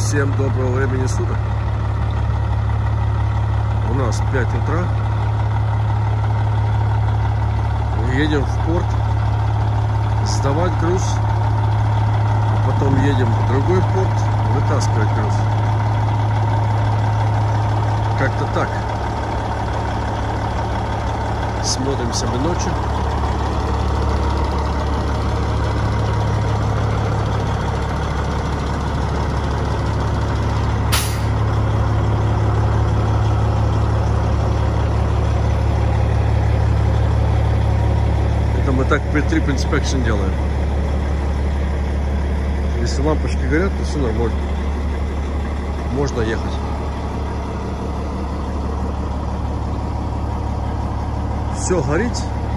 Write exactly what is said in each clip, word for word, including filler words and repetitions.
Всем доброго времени суток. У нас пять утра. Едем в порт сдавать груз, а потом едем в другой порт вытаскивать груз. Как-то так. Смотрим себе ночью. Мы так pre-trip inspection делаем. Если лампочки горят, то все нормально. Можно ехать. Все горит.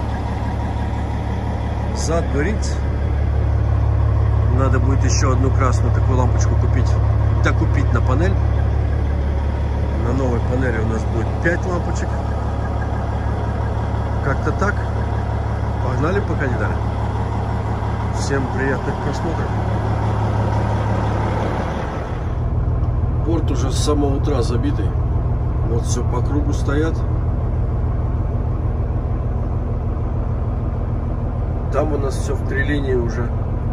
Зад горит. Надо будет еще одну красную такую лампочку купить. Докупить на панель. На новой панели у нас будет пять лампочек. Как-то так. Погнали, пока не дали. Всем приятных просмотров. Порт уже с самого утра забитый. Вот все по кругу стоят. Там у нас все в три линии уже.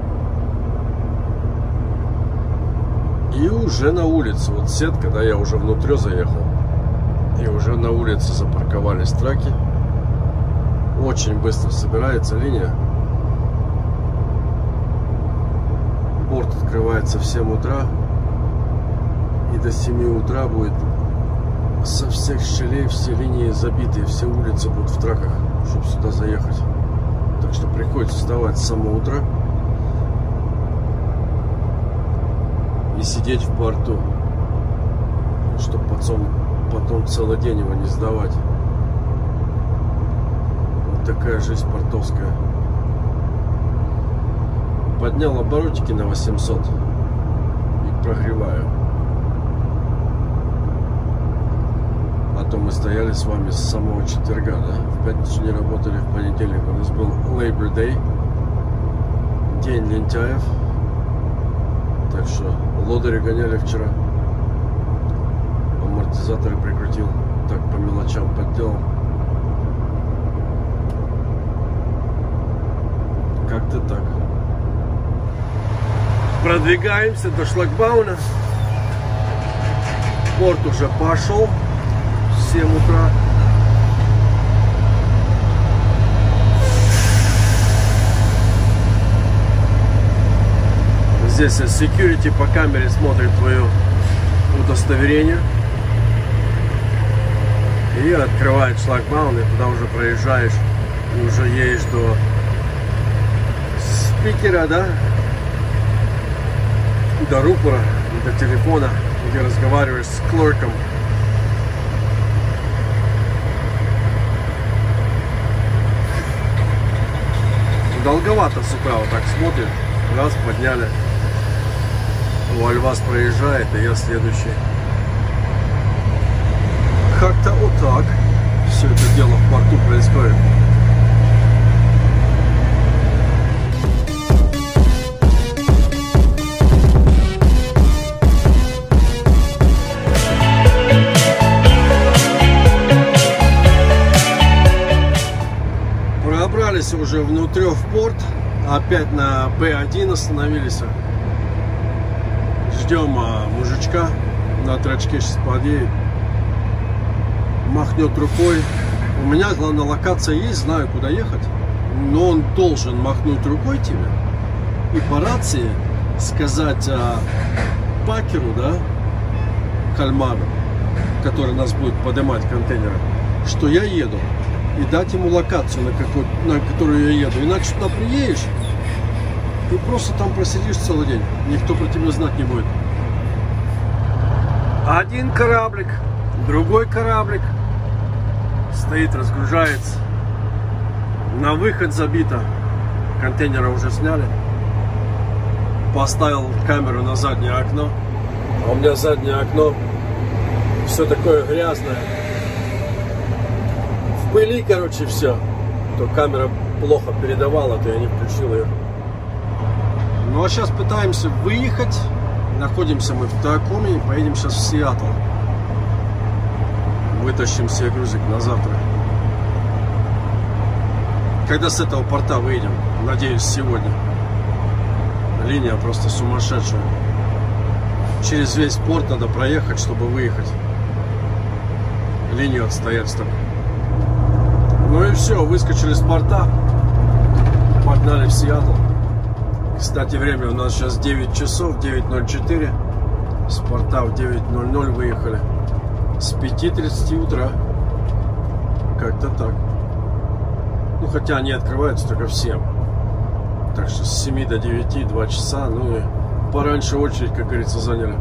И уже на улице. Вот сетка, да, я уже внутрь заехал. И уже на улице запарковались траки. Очень быстро собирается линия. Порт открывается в семь утра. И до семи утра будет со всех щелей все линии забиты. Все улицы будут в траках, чтобы сюда заехать. Так что приходится вставать с самого утра и сидеть в порту, чтобы потом, потом целый день его не сдавать. Такая жизнь портовская. Поднял оборотики на восемьсот и прогреваю. А то мы стояли с вами с самого четверга, да? В пятницу не работали, в понедельник у нас был Labor Day, день лентяев. Так что лодыри гоняли вчера. Амортизаторы прикрутил. Так по мелочам подделал. Как-то так. Продвигаемся до шлагбауна. Порт уже пошел. В семь утра. Здесь security по камере смотрит твое удостоверение. И открывает шлагбаун, и туда уже проезжаешь. И уже едешь до спикера, да, до рупора, до телефона, где разговариваешь с клерком. Долговато с утра вот так смотрит. Раз, подняли. Вальвас проезжает, и я следующий. Как-то вот так все это дело в порту происходит. Уже внутрь в порт, опять на Б один остановились. Ждем а, мужичка на трачке, сейчас подъедет, махнет рукой. У меня главная локация есть, знаю, куда ехать, но он должен махнуть рукой тебе и по рации сказать а, пакеру, да, кальмару, который нас будет поднимать контейнером, что я еду. И дать ему локацию, на, какой, на которую я еду. Иначе туда приедешь и просто там просидишь целый день. Никто про тебя знать не будет. Один кораблик, другой кораблик стоит, разгружается. На выход забито. Контейнеры уже сняли. Поставил камеру на заднее окно. А у меня заднее окно все такое грязное. В пыли, короче, все. То камера плохо передавала, то я не включил ее. Ну а сейчас пытаемся выехать Находимся мы в Такоме и поедем сейчас в Сиэтл. Вытащим себе грузик на завтра. Когда с этого порта выйдем? Надеюсь, сегодня. Линия просто сумасшедшая. Через весь порт надо проехать, чтобы выехать. Линию отстоять столько. Ну и все, выскочили с порта. Погнали в Сиэтл. Кстати, время у нас сейчас девять часов, девять ноль четыре. С порта в девять ноль ноль выехали. С пяти тридцати утра. Как-то так. Ну, хотя они открываются только в семь. Так что с семи до девяти два часа. Ну и пораньше очередь, как говорится, заняли.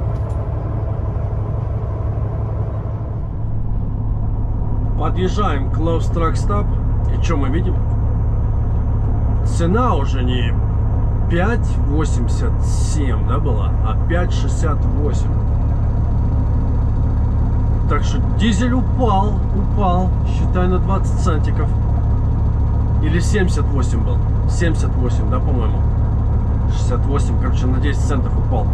Подъезжаем к Lowe's Truck Stop. И что мы видим? Цена уже не пять восемьдесят семь, да, была, а пять шестьдесят восемь. Так что дизель упал, упал, считай, на двадцать центиков. Или семьдесят восемь был. семьдесят восемь, да, по-моему. шестьдесят восемь, короче, на десять центов упал.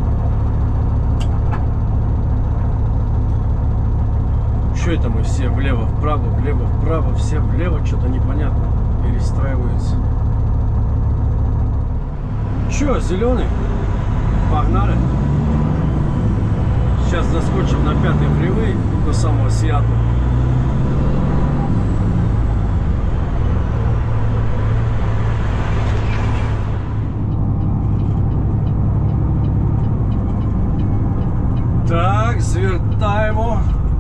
Что это мы все влево-вправо, влево-вправо, все влево, что-то непонятно. Перестраиваются. Че, зеленый? Погнали. Сейчас заскочим на пятый фривей до самого Сиэтла. Так, звертаємо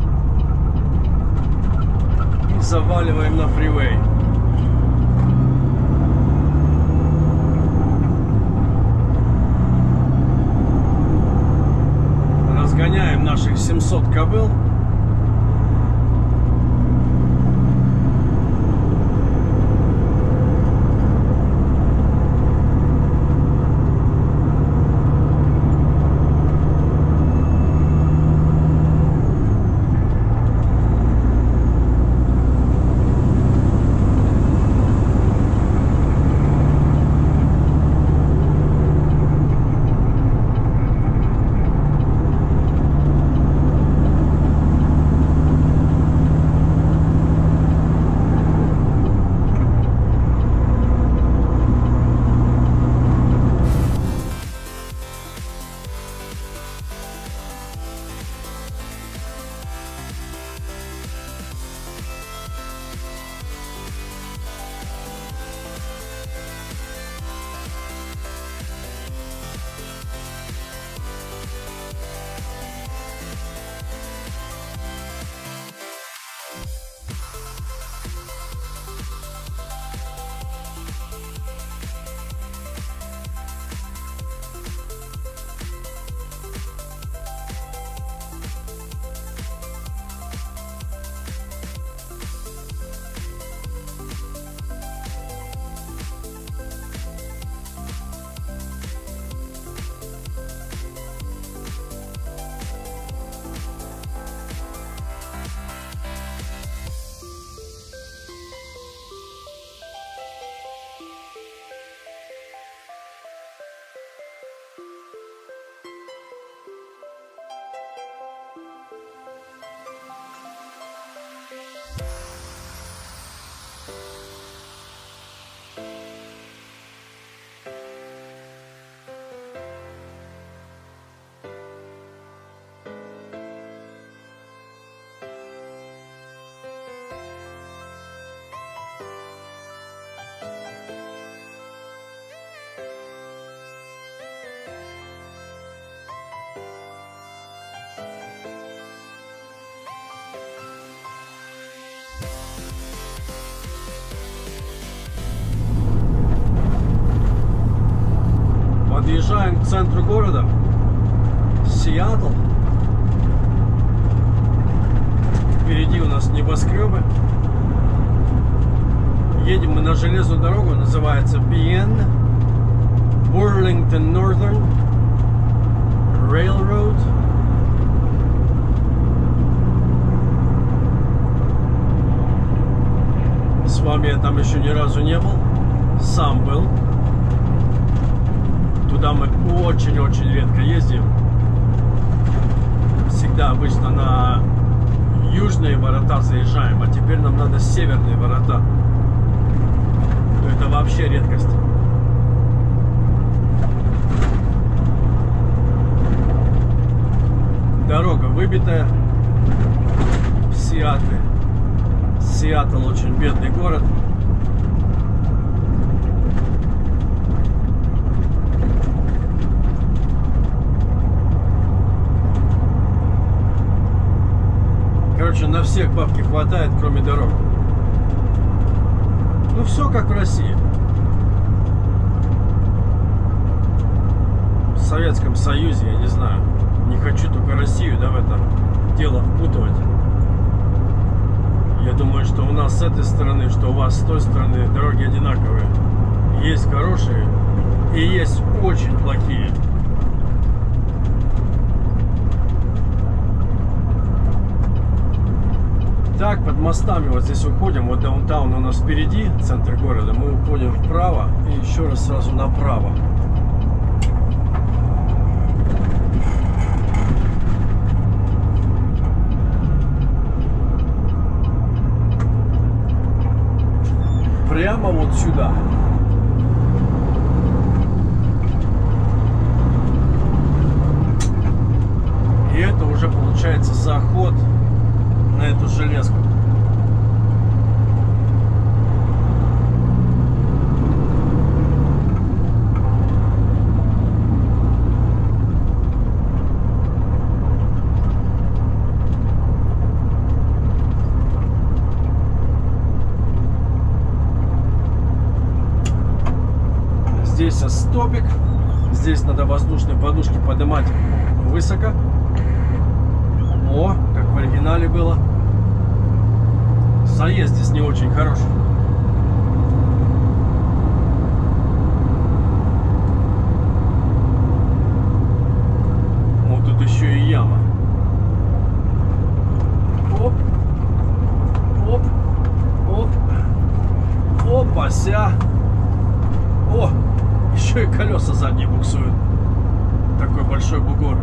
и заваливаем на фривей. Разгоняем наших семьсот кобыл. Подъезжаем к центру города, Сиэтл. Впереди у нас небоскребы. Едем мы на железную дорогу, называется би эн, Burlington Northern Railroad. С вами я там еще ни разу не был, сам был. Туда мы очень-очень редко ездим. Всегда обычно на южные ворота заезжаем, а теперь нам надо северные ворота. Это вообще редкость. Дорога выбитая. Сиатле. Сиэтл очень бедный город. Короче, на всех бабки хватает, кроме дорог. Ну, все как в России. В Советском Союзе, я не знаю. Не хочу только Россию, да, в это дело впутывать. Я думаю, что у нас с этой стороны, что у вас с той стороны дороги одинаковые. Есть хорошие и есть очень плохие. Так, под мостами вот здесь уходим. Вот даунтаун у нас впереди, центр города. Мы уходим вправо и еще раз сразу направо. Прямо вот сюда. И это уже получается заход на эту железку. Здесь стопик. Здесь надо воздушные подушки поднимать высоко. О, как в оригинале было. Заезд здесь не очень хороший. Вот тут еще и яма. Оп. Оп. Оп. Опася. О, еще и колеса задние буксуют. Такой большой бугор.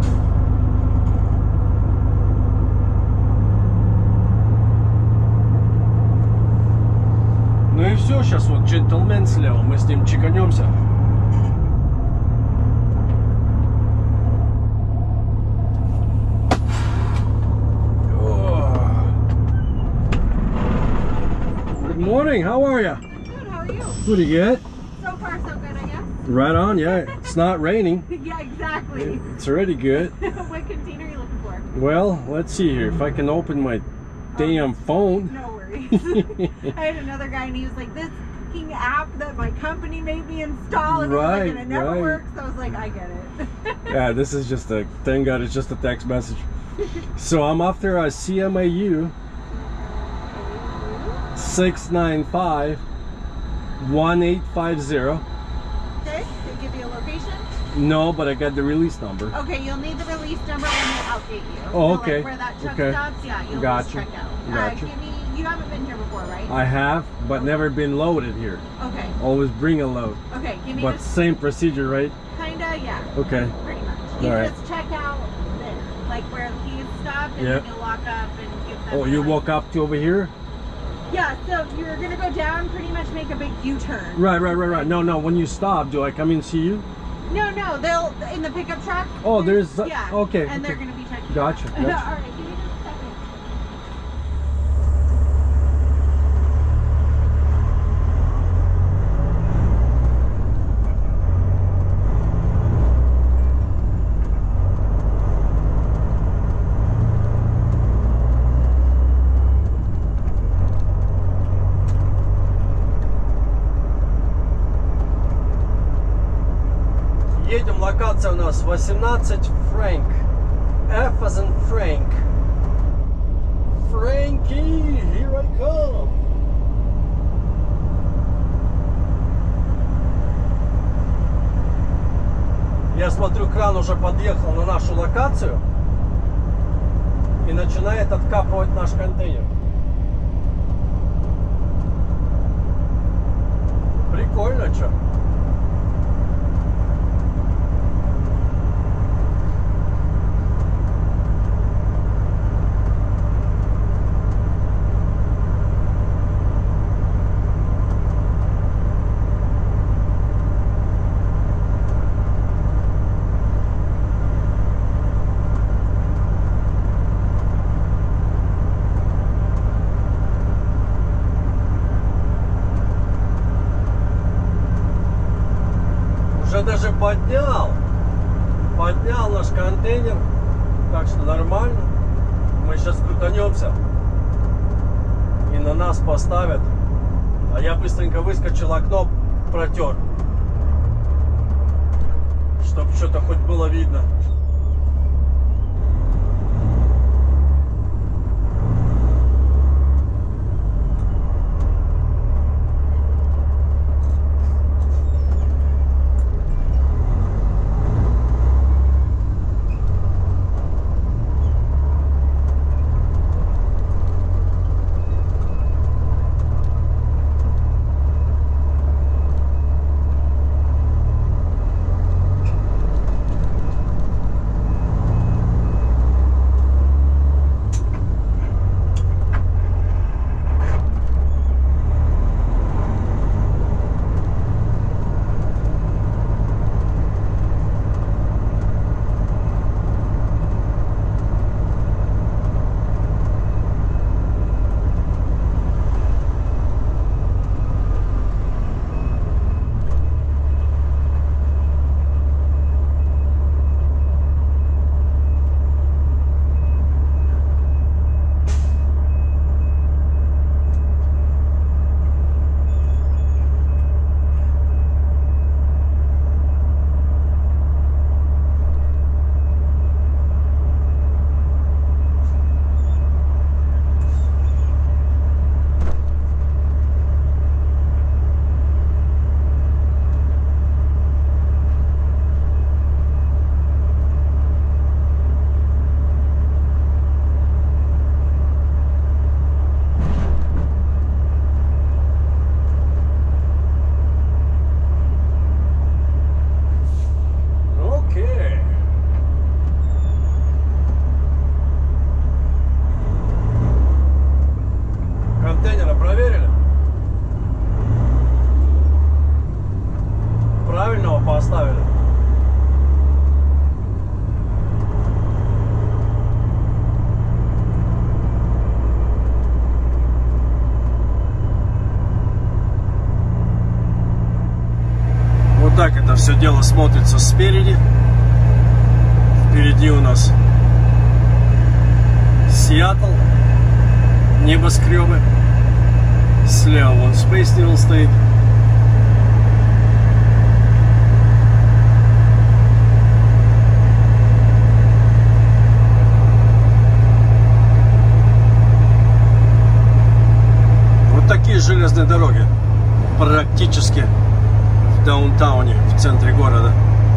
Ну и все, сейчас вот джентльмен слева, мы с ним чеканемся. Good morning, how are you? Good, how are you? Pretty good. So far so good, I guess. Right on, yeah. It's not raining. Yeah, exactly. It's already good. What container are you looking for? Well, let's see here. If I can open my damn phone. No worries. I had another guy and he was like, this fucking app that my company made me install, and, Right, it, was like, and it never right. works. So I was like, I get it. Yeah, this is just a, thank God it's just a text message. So I'm after a C M A U six nine five one eight five zero. Okay, they give you a location? No, but I got the release number. Okay, you'll need the release number when they update you. Oh, So, okay. like where that truck Okay. stops, yeah, you'll Gotcha. just check out. Gotcha. Uh, give me, you haven't been here before, right? I have, but never been loaded here. Okay. Always bring a load. Okay, give me But this. same procedure, right? Kinda, yeah. Okay. Pretty much. You All can right. just check out there, like where he's stopped, and Yeah. then you'll walk up and give them. Oh, you the- walk up to over here? Yeah, so you're gonna go down, pretty much make a big U-turn. Right, right, right, right. No, no. When you stop, do I come in and see you? No, no, they'll in the pickup truck. Oh, there's. Uh, Yeah. Okay. And they're okay. gonna be checking. Gotcha, All gotcha. right, give me just a second. Едем, локация у нас восемнадцать Фрэнк. F as in Frank. Frankie, here I come. Я смотрю, кран уже подъехал на нашу локацию и начинает откапывать наш контейнер. Прикольно, что? уже даже поднял. Поднял наш контейнер. Так что нормально. Мы сейчас крутанемся. И на нас поставят. А я быстренько выскочил, окно протер. Чтоб что-то хоть было видно. Поставили. Вот так это все дело смотрится спереди. Впереди у нас Сиэтл, небоскребы. Слева вон Space Needle стоит. Такие железные дороги практически в даунтауне, в центре города.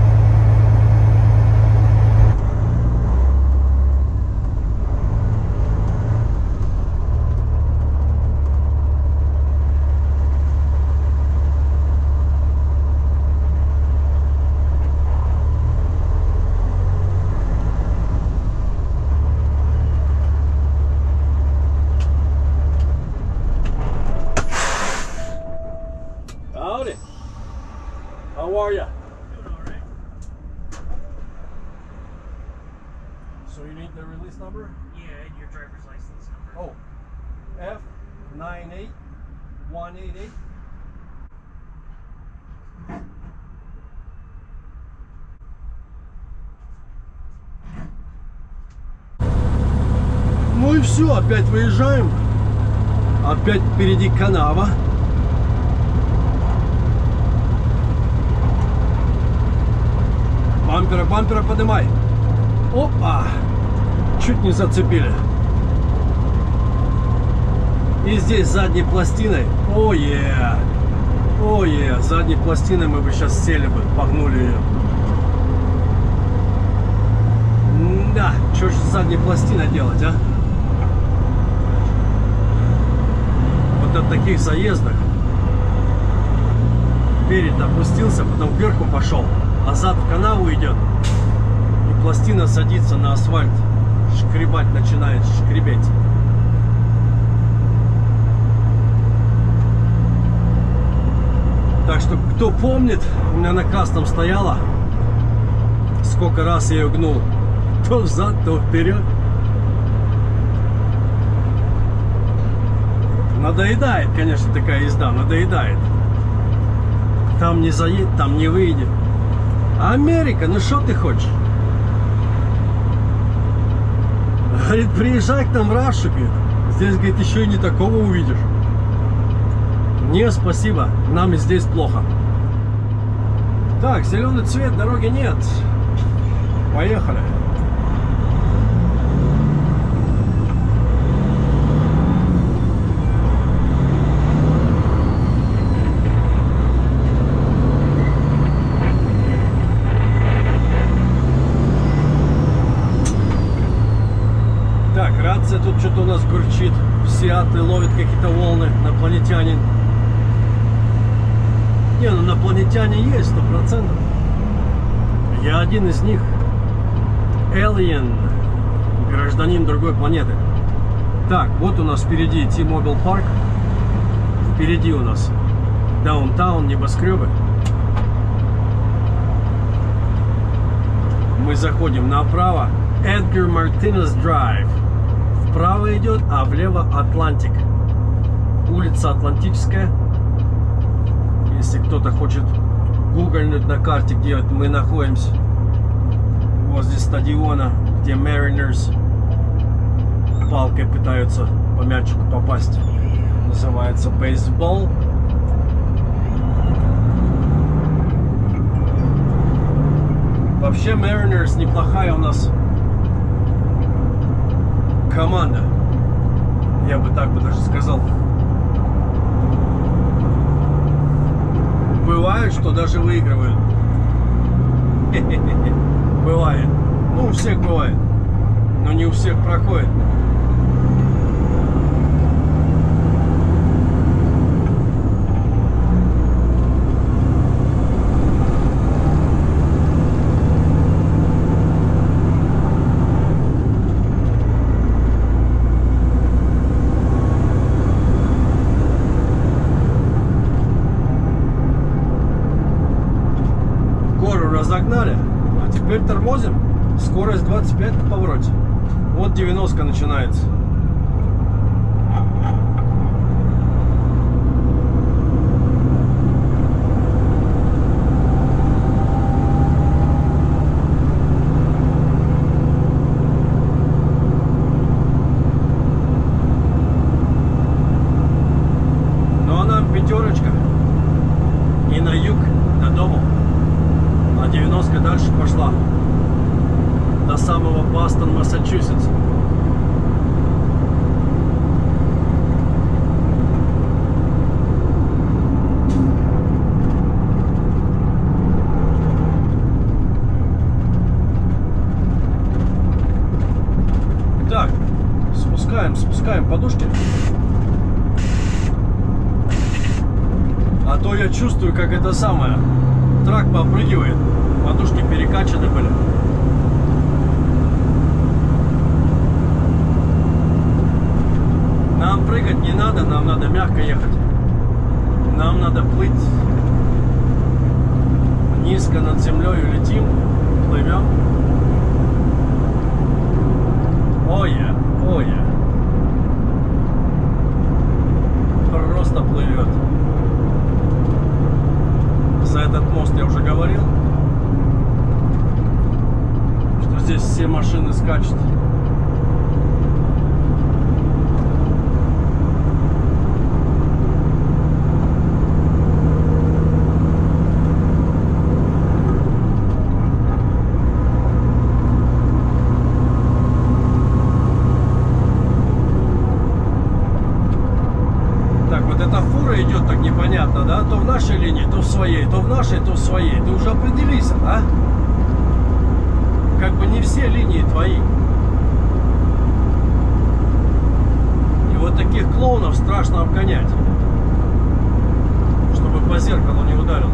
How are you? Doing all right. So you need the release number? Yeah, and your driver's license number. Oh, F nine eight one eight eight. Ну и все, опять выезжаем. Опять впереди канава. Бампера, бампера поднимай. Опа! Чуть не зацепили. И здесь задней пластиной. Ое! Ое! Задней пластиной мы бы сейчас сели бы, погнули ее. Да, что же с задней пластиной делать, а? Вот от таких заездах перед опустился, потом кверху пошел, а зад в канаву идет, и пластина садится на асфальт, шкребать начинает, шкребеть. Так что, кто помнит, у меня на кастом стояла, сколько раз я ее гнул, то взад, то вперед. Надоедает, конечно, такая езда, надоедает. Там не заедет, там не выйдет. Америка, ну что ты хочешь? Говорит, приезжай к нам в Рашу, говорит. Здесь, говорит, еще и не такого увидишь. Не, спасибо, нам и здесь плохо. Так, зеленый цвет, дороги нет. Поехали. Так, рация тут что-то у нас гурчит. Сиатлы ловит какие-то волны. Инопланетянин. Не, ну инопланетяне есть, сто процентов. Я один из них. Alien. Гражданин другой планеты. Так, вот у нас впереди T-Mobile Park. Впереди у нас Даунтаун, небоскребы. Мы заходим направо. Эдгар Мартинес Драйв. Вправо идет, а влево Атлантик. Улица Атлантическая. Если кто-то хочет гуглить на карте, где мы находимся, возле стадиона, где Mariners палкой пытаются по мячику попасть. Называется бейсбол. Вообще Mariners неплохая у нас команда. Я бы так бы даже сказал. Бывает, что даже выигрывают. Бывает. Ну, у всех бывает. Но не у всех проходит. Разогнали, а теперь тормозим. Скорость двадцать пять на повороте. Вот девяносто начинается. Ну а нам пятерочка. И на юг, до дому. А девяносто дальше пошла до самого Бостон, Массачусетс. Так, спускаем, спускаем подушки. А то я чувствую, как это самое. Трак попрыгивает. Подушки перекачаны были. Нам прыгать не надо, нам надо мягко ехать. Нам надо плыть. Низко над землей летим, плывем. Ой-я, ой-я. Просто плывет. За этот мост я уже говорил, что здесь все машины скачут. Идет так непонятно, да? То в нашей линии, то в своей, то в нашей, то в своей. Ты уже определись, а? Как бы не все линии твои. И вот таких клоунов страшно обгонять, чтобы по зеркалу не ударил.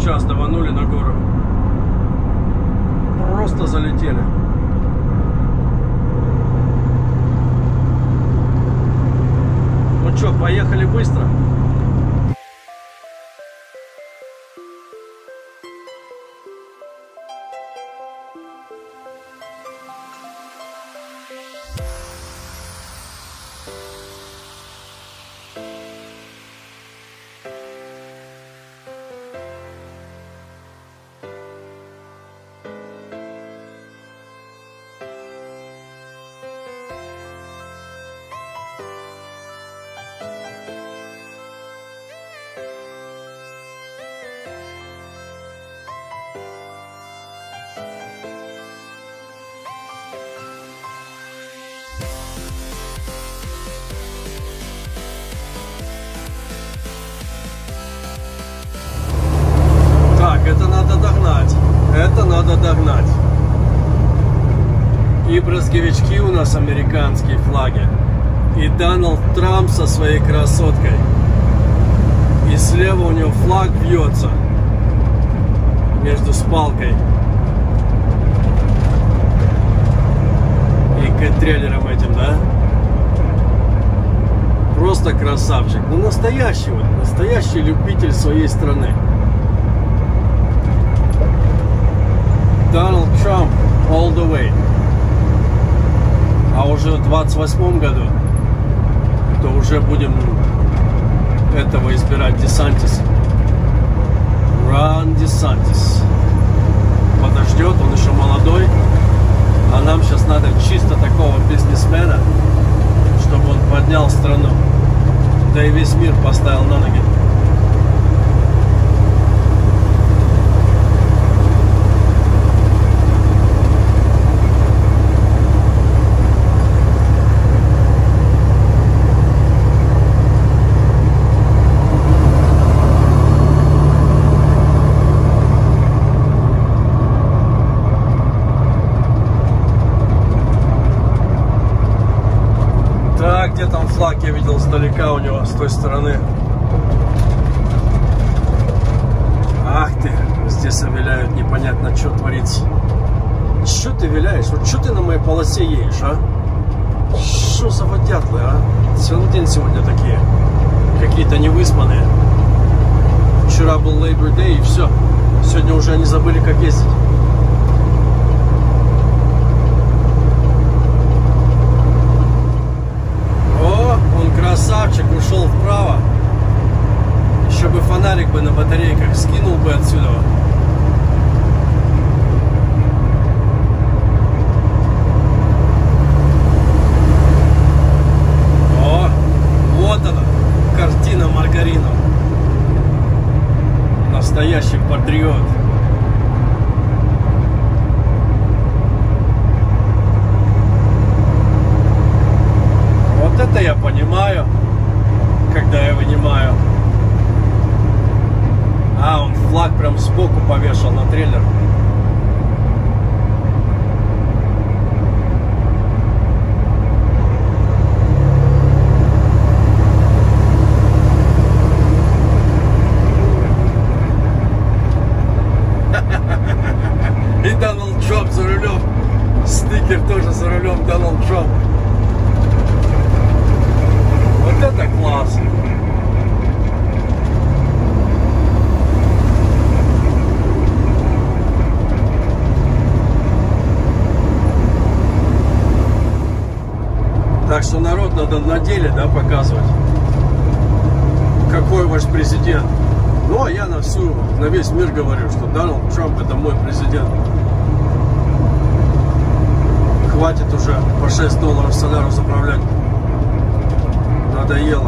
сейчас даванули на гору. Просто залетели. Ну что, поехали быстро? Это надо догнать. Это надо догнать. И брызговички у нас американские флаги. И Дональд Трамп со своей красоткой. И слева у него флаг бьется между спалкой и трейлером этим, да? Просто красавчик. Ну настоящий вот, настоящий любитель своей страны. Дональд Трамп all the way. А уже в двадцать восьмом году то уже будем этого избирать DeSantis. Ron DeSantis. Подождет, он еще молодой. А нам сейчас надо чисто такого бизнесмена, чтобы он поднял страну. Да и весь мир поставил на ноги. Где там флаг я видел сдалека у него, с той стороны. Ах ты, здесь виляют, непонятно, что творится. Что ты виляешь? Вот что ты на моей полосе едешь, а? Что за водятлы, а? Целый день сегодня такие. Какие-то невыспанные. Вчера был Labor Day и все. Сегодня уже они забыли, как ездить. Красавчик, ушел вправо. Еще бы фонарик бы на батарейках скинул бы отсюда. О, вот она, картина Маргарино. Настоящий патриот. Вот это я понимаю, когда я вынимаю. А, он флаг прям сбоку повешал на трейлер. И Дональд Трамп за рулем. Стикер тоже за рулем, Дональд Трамп. Вот это класс! Так что народ надо на деле, да, показывать, какой ваш президент. Ну а я на всю, на весь мир говорю, что Дональд Трамп это мой президент. Хватит уже по шесть долларов соляру заправлять. Надоело.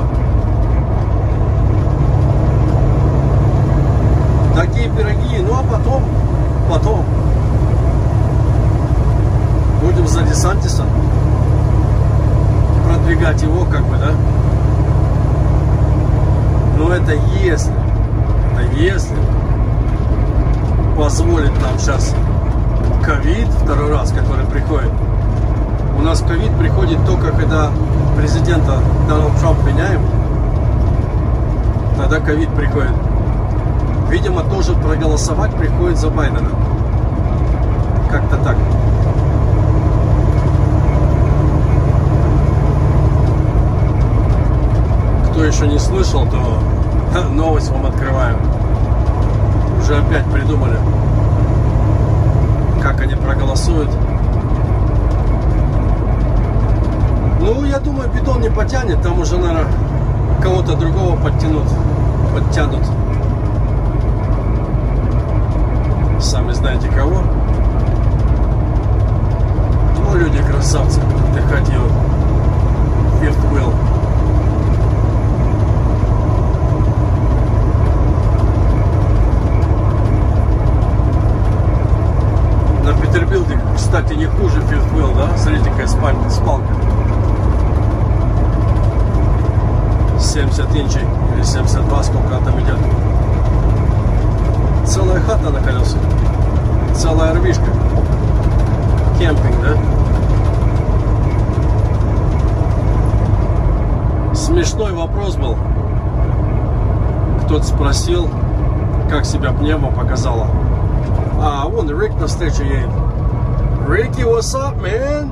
Такие пироги. Ну а потом, потом будем за DeSantis продвигать его, как бы, да? Но это если, это если позволит нам сейчас ковид второй раз, который приходит. У нас ковид приходит только когда президента Дональд Трамп меняем. Тогда ковид приходит. видимо, тоже проголосовать приходит за Байдена. Как-то так. Кто еще не слышал, то новость вам открываю. Уже опять придумали, как они проголосуют. Ну, я думаю, бетон не потянет. Там уже, наверное, кого-то другого подтянут. Подтянут. Сами знаете кого. Ну, люди красавцы. Отдыхать его. Fifth wheel. На Петербилде, кстати, не хуже Fifth wheel, да? Смотрите, какая спальня, спалка. семьдесят инчей или семьдесят два, сколько она там идет. Целая хата на колесах. Целая арвишка. Кемпинг, да? Смешной вопрос был. Кто-то спросил, как себя пневма показала. А, вон Рик навстречу едет. Рики, what's up, man?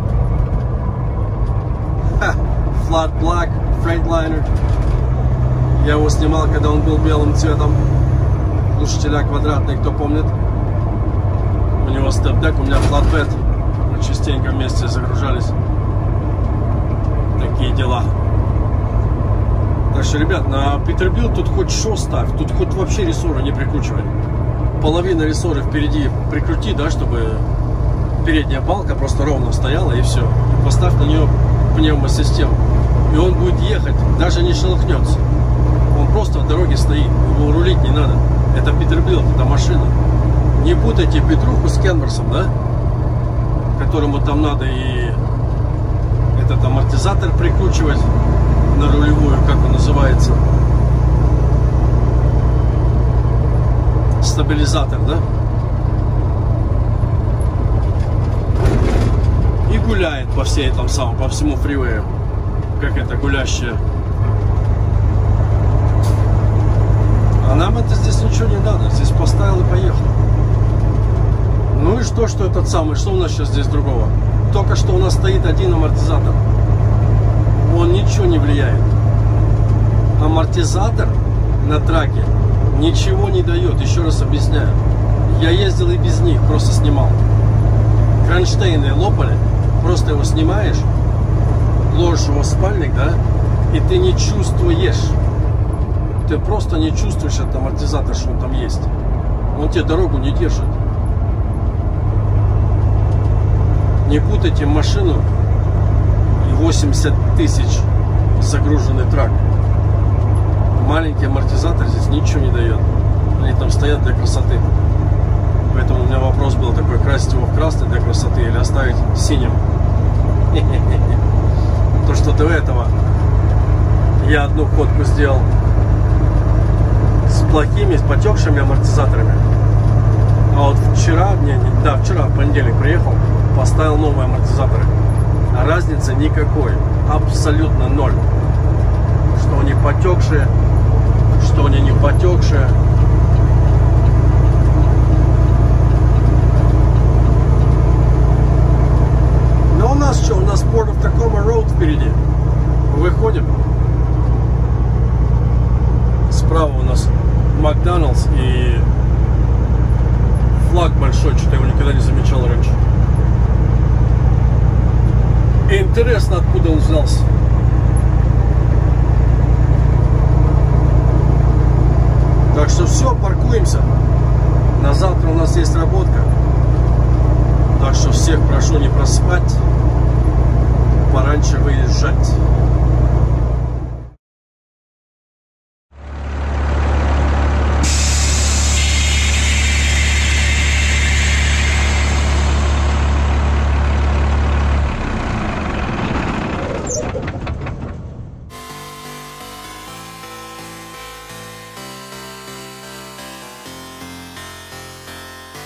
Ха, flat black, Freightliner. Я его снимал, когда он был белым цветом. Глушителя квадратные, кто помнит. У него степ-дек, у меня флатбед. Мы частенько вместе загружались. Такие дела. Так что, ребят, на Peterbilt тут хоть шо ставь, тут хоть вообще рессоры не прикручивай. Половина рессоры впереди прикрути, да, чтобы передняя балка просто ровно стояла, и все. Поставь на нее пневмосистему. И он будет ехать, даже не шелохнется. Он просто в дороге стоит, его рулить не надо. Это Peterbilt, это машина. Не путайте Петруху с Кенверсом, да? Которому там надо и этот амортизатор прикручивать на рулевую, как он называется. Стабилизатор, да? И гуляет по всей там самом, по всему фривею. Как это гулящая. А нам это здесь ничего не надо. Здесь поставил и поехал. Ну и что, что этот самый? Что у нас сейчас здесь другого? Только что у нас стоит один амортизатор. Он ничего не влияет. Амортизатор на траке ничего не дает. Еще раз объясняю. Я ездил и без них, просто снимал. Кронштейны лопали. Просто его снимаешь, ложишь его в спальник, да, и ты не чувствуешь. Ты просто не чувствуешь этот амортизатор, что он там есть. Он тебе дорогу не держит. Не путайте машину и восемьдесят тысяч загруженный трак. Маленький амортизатор здесь ничего не дает. Они там стоят для красоты. Поэтому у меня вопрос был такой: красить его в красный для красоты или оставить синим. То, что до этого я одну ходку сделал с плохими, с потекшими амортизаторами. А вот вчера, не, не, да, вчера, в понедельник приехал, поставил новые амортизаторы. А разницы никакой. Абсолютно ноль. Что они потекшие, что они не потекшие. Но у нас что? У нас Port of Tacoma Road впереди. Выходим. Справа у нас Макдоналдс и флаг большой. Что-то я его никогда не замечал раньше. Интересно, откуда он взялся. Так что все, паркуемся. На завтра у нас есть работка. Так что всех прошу не проспать, пораньше выезжать.